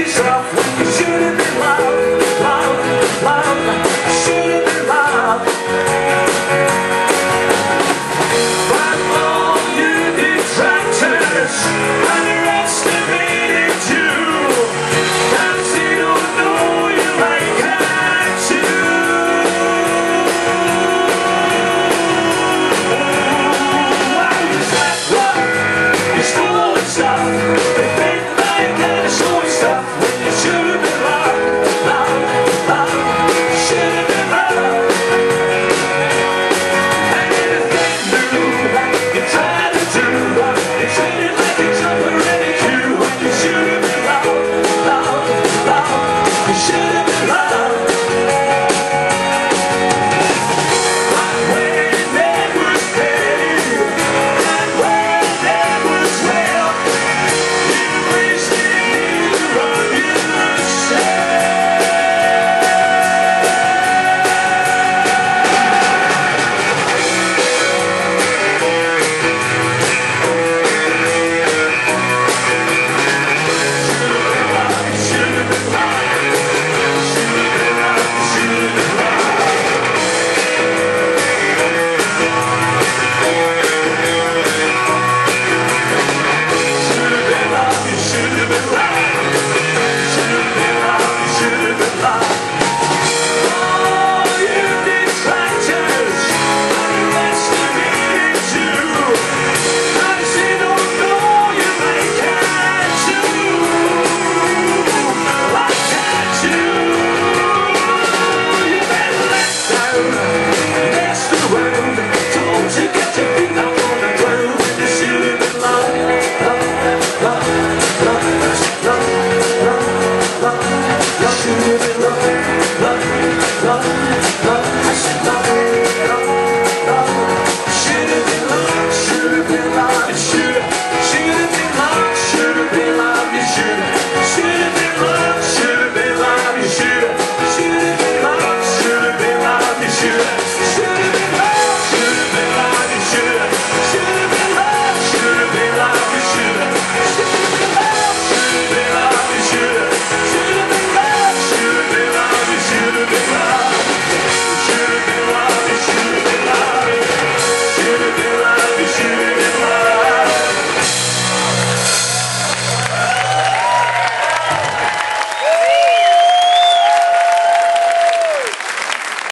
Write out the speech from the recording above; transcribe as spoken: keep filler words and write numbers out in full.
yourself when you should have been loud, loud, loud. Should have been loud. But all you detractors underestimated you. Perhaps they don't know you like I do. Oh, you slept rough, you stole all the stuff. They bent like that, showing stuff.